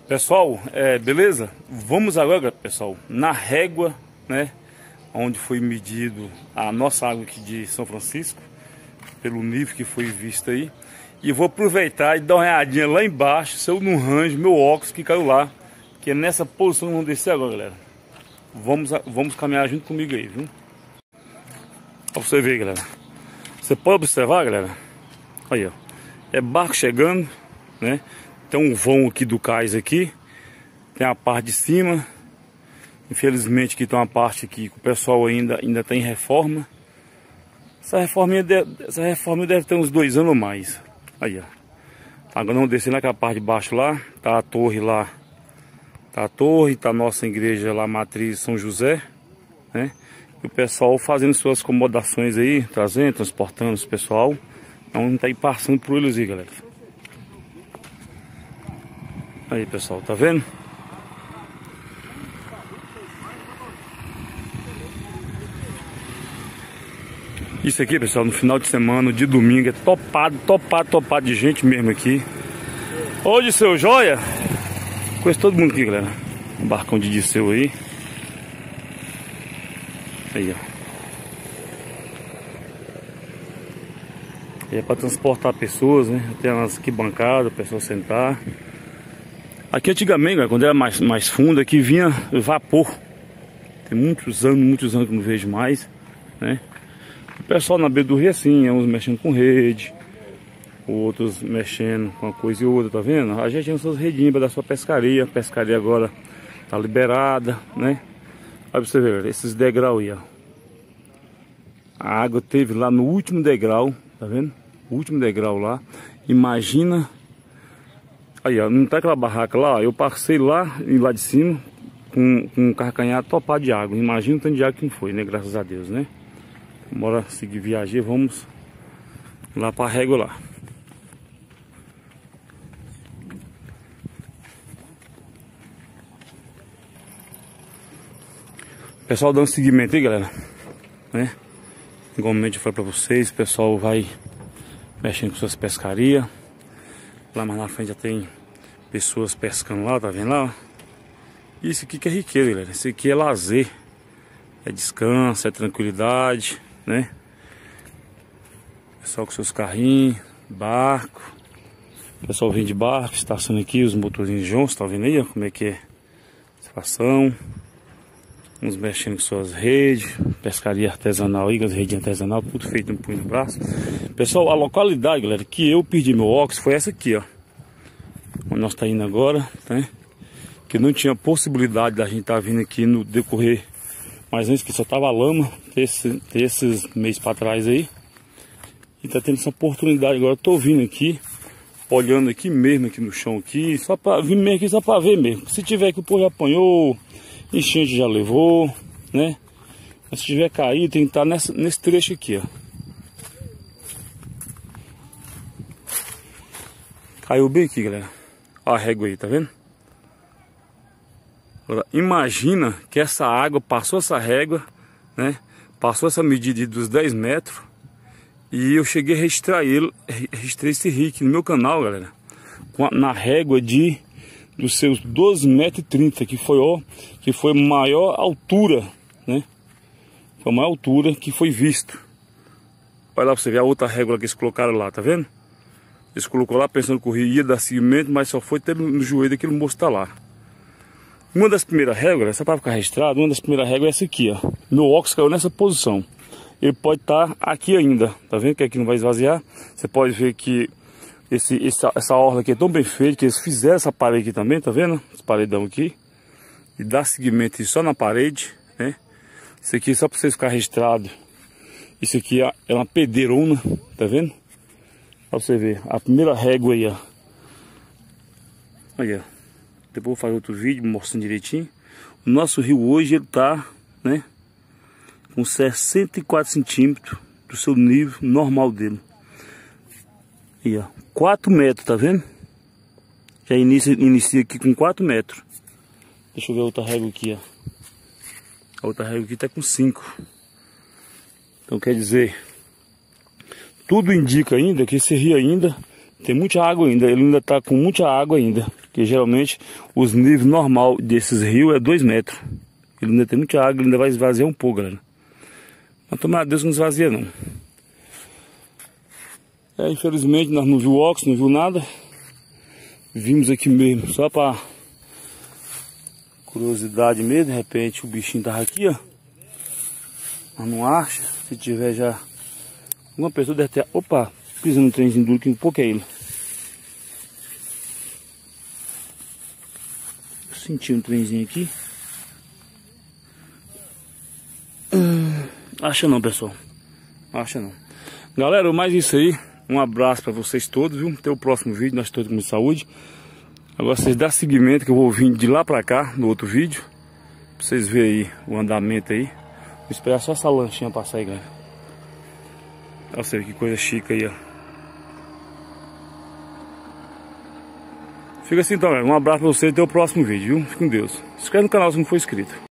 Pessoal, beleza? Vamos agora, pessoal, na régua, né? Onde foi medido a nossa água aqui de São Francisco, pelo nível que foi visto aí. E vou aproveitar e dar uma olhadinha lá embaixo, se eu não ranjo meu óculos que caiu lá. Que é nessa posição que vamos descer agora, galera. Vamos caminhar junto comigo aí, viu? Pra você ver, galera. Você pode observar, galera. Aí, ó. É barco chegando, né? Tem um vão aqui do cais aqui. Tem a parte de cima. Infelizmente aqui tem uma parte aqui que o pessoal ainda tem reforma. Essa reforma deve ter uns 2 anos ou mais. Aí, ó. Agora vamos descer naquela parte de baixo lá. Tá a torre lá. Tá a torre, tá a nossa igreja lá, matriz São José, né? E o pessoal fazendo suas acomodações aí, trazendo, transportando os pessoal. Então tá aí passando por eles aí, galera. Aí, pessoal, tá vendo? Isso aqui, pessoal, no final de semana, de domingo, é topado de gente mesmo aqui. Hoje, seu joia? Conheço todo mundo aqui, galera. Um barcão de Disseu aí. Aí, ó. E é para transportar pessoas, né? Tem umas arquibancadas, pessoas sentar. Aqui antigamente, galera, quando era mais fundo, aqui vinha vapor. Tem muitos anos que eu não vejo mais, né? O pessoal na beira do rio assim, uns mexendo com rede, outros mexendo com uma coisa e outra, tá vendo? A gente tem suas redinhas para dar sua pescaria. A pescaria agora tá liberada, né? Olha pra você ver, esses degraus aí, ó. A água teve lá no último degrau, tá vendo? O último degrau lá. Imagina. Aí, ó, não tá aquela barraca lá, ó. Eu passei lá e lá de cima com um carcanhar topado de água. Imagina o tanto de água que não foi, né? Graças a Deus, né? Bora seguir viagem, vamos lá pra régua lá. Pessoal, dando seguimento aí, galera, né? Igualmente eu falei pra vocês, o pessoal vai mexendo com suas pescarias. Lá mais na frente já tem pessoas pescando lá, tá vendo lá? Isso aqui que é riqueza, galera. Isso aqui é lazer, é descanso, é tranquilidade, né? Pessoal com seus carrinhos, barco. O pessoal vem de barco, estaciona aqui os motorzinhos juntos, tá vendo aí, ó, como é que é a situação. Uns mexendo com suas redes, pescaria artesanal aí, as redes artesanal, tudo feito no punho do braço. Pessoal, a localidade, galera, que eu perdi meu óculos foi essa aqui, ó. Onde nós tá indo agora, né? Que não tinha possibilidade da gente estar vindo aqui no decorrer, mas antes que só tava lama, esses meses para trás aí. E tá tendo essa oportunidade agora, eu tô vindo aqui, olhando aqui mesmo, aqui no chão aqui, só pra vir mesmo aqui, só pra ver mesmo. Se tiver que o povo já apanhou, enchente já levou, né? Mas se tiver caído, tem que estar nesse trecho aqui, ó. Caiu bem aqui, galera. Olha a régua aí, tá vendo? Agora, imagina que essa água passou essa régua, né? Passou essa medida dos 10 metros. E eu cheguei a registrei esse rio aqui no meu canal, galera. Na régua dos seus 12,30 metros, que foi a maior altura, né? Foi a maior altura que foi visto. Olha lá pra você ver a outra régua que eles colocaram lá, tá vendo? Eles colocaram lá pensando que o rio ia dar seguimento, mas só foi ter no joelho daquele moço tá lá. Uma das primeiras réguas, só para ficar registrado, uma das primeiras réguas é essa aqui, ó. Meu óculos caiu nessa posição. Ele pode estar aqui ainda, tá vendo que aqui não vai esvaziar? Você pode ver que essa orla aqui é tão bem feita que eles fizeram essa parede aqui também, tá vendo? Esse paredão aqui. E dá seguimento só na parede, né? Isso aqui só para vocês ficarem registrados. Isso aqui é uma pedreirona, tá vendo? Pra você ver, a primeira régua aí, ó. Aí, ó. Depois eu vou fazer outro vídeo mostrando direitinho. O nosso rio hoje, ele tá, né? Com 64 centímetros do seu nível normal dele. Aí, ó. 4 metros, tá vendo? Já inicia aqui com 4 metros. Deixa eu ver a outra régua aqui, ó. A outra régua aqui tá com 5. Então quer dizer, tudo indica ainda que esse rio ainda tem muita água ainda. Ele ainda tá com muita água ainda. Porque geralmente os níveis normal desses rios é 2 metros. Ele ainda tem muita água, ele ainda vai esvaziar um pouco, galera. Mas tomara a Deus que não esvazia não. Infelizmente nós não viu óxido, não viu nada. Vimos aqui mesmo só pra curiosidade mesmo. De repente o bichinho tava aqui, ó. Mas não acha. Se tiver já... Uma pessoa deve ter... Opa! Pisando no trenzinho duro que um pouco é ele. Senti um trenzinho aqui. Acha não, pessoal. Acha não. Galera, mais isso aí. Um abraço para vocês todos, viu? Até o próximo vídeo. Nós todos com saúde. Agora vocês dão seguimento que eu vou vir de lá pra cá no outro vídeo. Pra vocês verem aí o andamento aí. Vou esperar só essa lanchinha passar aí, galera. Olha você, que coisa chique aí, ó. Fica assim então, galera. Um abraço pra vocês e até o próximo vídeo, viu? Fique com Deus. Se inscreve no canal se não for inscrito.